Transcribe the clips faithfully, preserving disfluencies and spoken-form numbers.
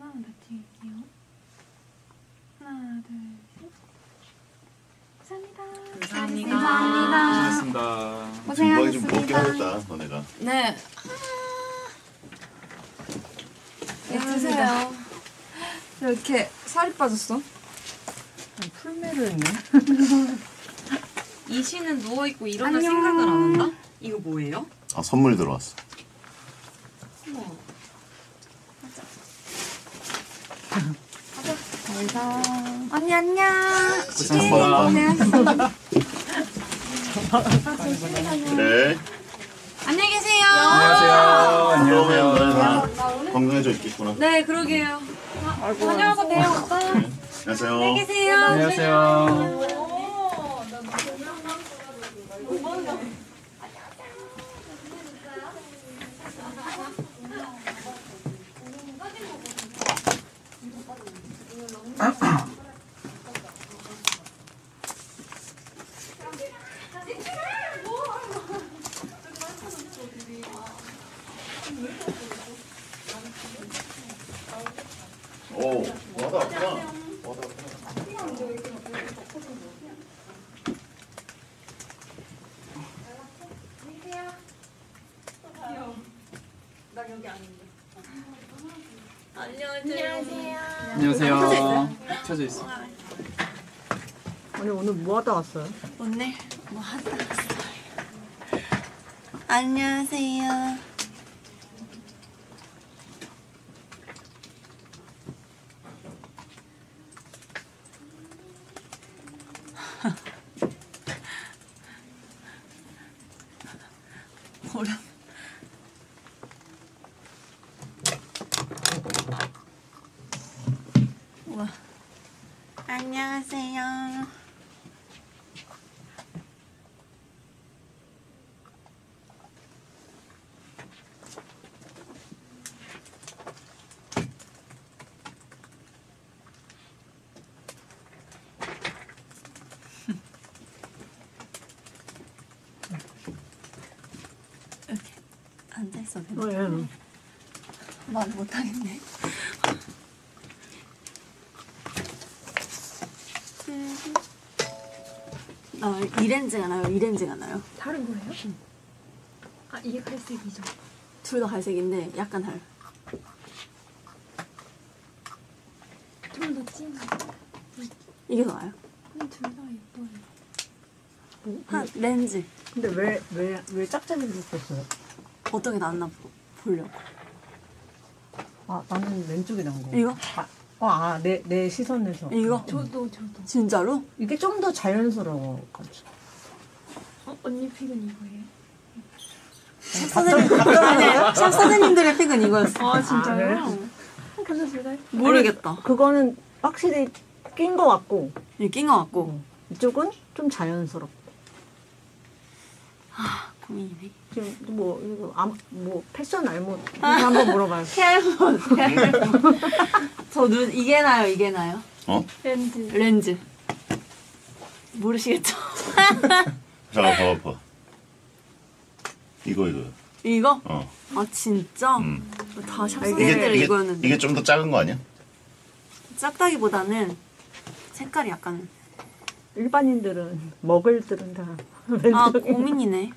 더 찍을게요. 하나, 둘, 셋. 감사합니다. 감사합니다. 고생하셨습니다. 중국이 좀 무겁게 하겠다, 너네가. 네. 네, 드세요. 왜 이렇게 살이 빠졌어? 풀매를 했네. 이시는 누워있고 일어날 생각을 안 한다? 이거 뭐예요? 아, 선물 들어왔어. 어머. 그래서 언니 안녕. 고생하셨습니다. 그래. 안녕히 계세요. 안녕하세요. 그러면 너네 안녕하세요. 다 건강해져 있겠구나. 네, 그러게요. 다녀와서 봬요, 오빠. 네. 안녕하세요. 안녕히 계세요. 안녕하세요. 오, 와다 왔구나. 와다 왔구나. 안녕하세요. 안녕하세요. 켜져 있어. 아니 오늘 뭐 하다 왔어요? 오늘 뭐 하다 왔어요? 안녕하세요. 보람. 우와. 안녕하세요. 이렇게 앉아있어도 되나? 왜? 말 못하겠네. 어, 이렌즈가 나요? 이렌즈가 나요? 다른 거예요? 아, 이게 갈색이죠. 둘 다 갈색인데 약간 달. 좀 더 진한. 이게 더 나아요? 근데 둘 다 예뻐요. 뭐, 한 렌즈. 근데 왜 왜 왜 짝짝이 생겼어요? 어떤 게 낫나 보, 보려고. 아 나는 왼쪽이 나은 거. 이거? 아, 내 내 시선에서. 이거? 저도, 저도. 진짜로? 이게 좀 더 자연스러워 가지고. 어, 언니 픽은 이거예요? 샵 선생님, 아니, 샵 선생님들의 픽은 이거였어. 아, 진짜요? 아, 어, 근데 둘 다 예뻐. 모르겠다. 그거는 확실히 낀 거 같고 이게 낀 것 같고. 이쪽은 좀 자연스럽고. 아, 고민이네. 지금 뭐 이거 아무 뭐 패션 알못 이거 한번 물어봐요. 헤알몬, 헤알몬. 저 눈, 이게 나요, 이게 나요? 어? 렌즈. 렌즈. 모르시겠죠? 잠깐 봐봐, 봐. 이거, 이거. 이거? 어. 아, 진짜? 음. 다 샵 이게- 선생님들은 이게, 이거였는데. 이게 좀 더 작은 거 아니야? 작다기보다는 색깔이 약간. 일반인들은 먹을들은 다 아, 왼쪽이. 고민이네.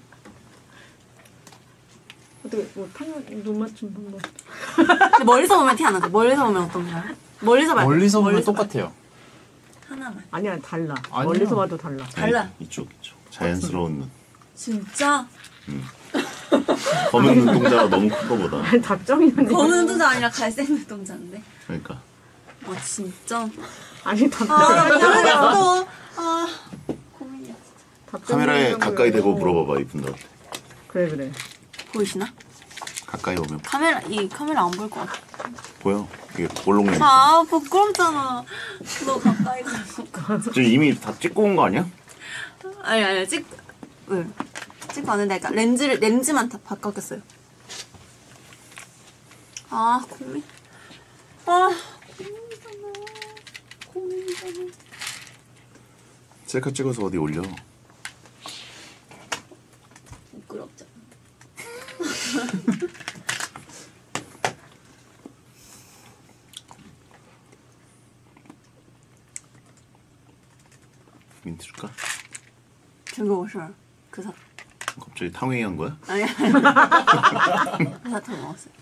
어떻게 뭐 탕, 눈 맞춤 한번. 근데 멀리서 보면 티 안 나죠? 멀리서 보면 어떤가요? 멀리서 말고. 멀리서 보면 멀리서 똑같아요. 말고. 하나만. 아니야 달라. 아니요. 멀리서 봐도 달라. 달라. 아니, 이쪽, 이쪽. 자연스러운 눈. 진짜? 검은 눈동자가 너무 큰 거보다. 아니 답정이는 검은 눈동자 아니라 갈색 눈동자인데. 그러니까. 아, 진짜? 아니 아, 답정. 모르겠어. 아, 고민이야. 카메라에 가까이 대고 물어봐봐, 이쁜데. 그래 그래. 보이시나? 가까이 오면 카메라, 이 카메라 안 보일 것 같아. 보여. 이게 볼록내. 아, 부끄럽잖아. 너 가까이 가서. 지금 이미 다 찍고 온 거 아니야? 아니, 아니, 찍, 네. 찍고 왔는데, 그러니까 렌즈를, 렌즈만 다 바꿨겠어요. 아, 고민. 아, 고민이잖아. 고민이잖아. 셀카 찍어서 어디 올려. 부끄럽잖아. 민트 줄까? 全给我事儿，그 사, 갑자기 탕웨이 한 거야? 아니 그 사탕 먹었어요.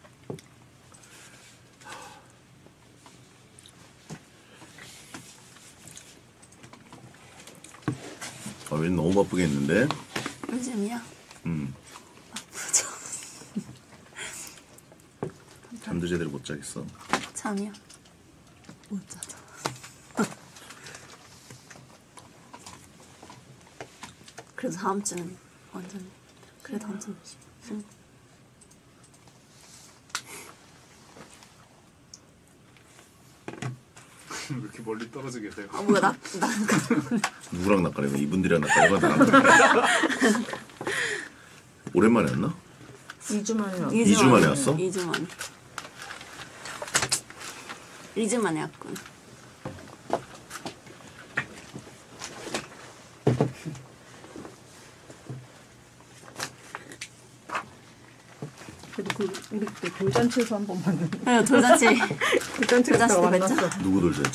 아, 왠 너무 바쁘겠는데? 요즘이야? 음. 바쁘죠. 잠도 제대로 못 자겠어. 잠이요? 못 자죠. 그래도 다음 주는 완전 그래 다음 주는 응. 왜 이렇게 멀리 떨어져 계세요? 아 뭐야 나나 누구랑 낚아내고 이분들이랑 낚아내고 나랑 낚아내고. 오랜만에 왔나? 이 주 만에 왔어. 이 주 만에 왔어? 이 주 만에. 이 주 만에 왔군. 그래도 그 우리 그때 돌잔치에서 한 번 만났는데. 네, 돌잔치. 돌잔치 갔다가 돌잔치 때 만났어. 누구 돌잔치?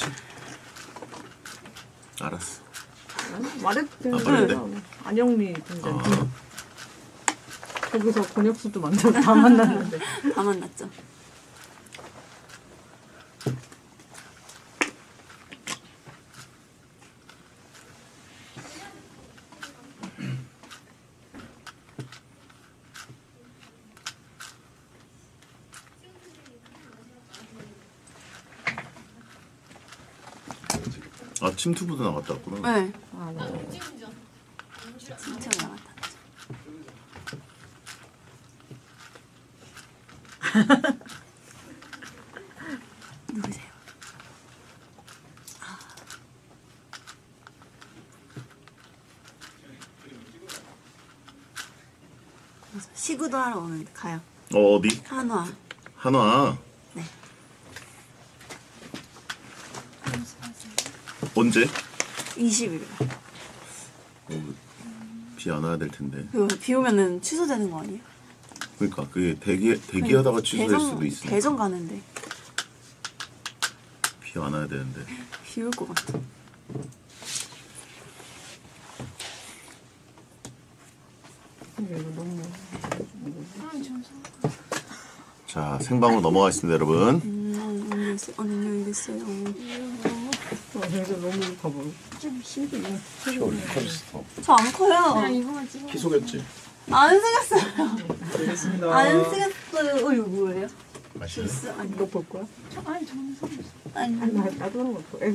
알았어. 아니, 말했지. 아, 말했대? 안영미 돌잔치. 아, 거기서 권혁수도 만나고 다 만났는데. 다 만났죠. 아 침투부도 나갔다 왔구나. 네. 아, 맞아. 진짜 나갔다. 누구세요? 아. 그래서 시구도 하러 오는데 가요. 어, 어디? 한화. 한화. 네. 언제? 이십 일. 어, 비 안 와야 될 텐데. 그거 비 오면은 취소되는 거 아니에요? 그러니까 그게 대기 대기하다가 취소될 대전- 수도 있으니까. 대전 가는데 비 안 와야 되는데. 비 올 것 같아. 근데 이거 너무. 자 생방으로 넘어가겠습니다, 여러분. 음, 안녕히 계세요. 안녕히 계세요. 어, 이거 너무 봐봐. 좀 신기해. 저 안 커요. 그냥 이거만 찍어. 키 속였지? 안 쓰겠어요. 알겠습니다. 안 쓰겠어요. 어, 이거 뭐예요? 맛있네. 주스? 아니, 이거 볼 거야? 아니 저는 상관없어. 아니. 나, 나도 하는 거 없어.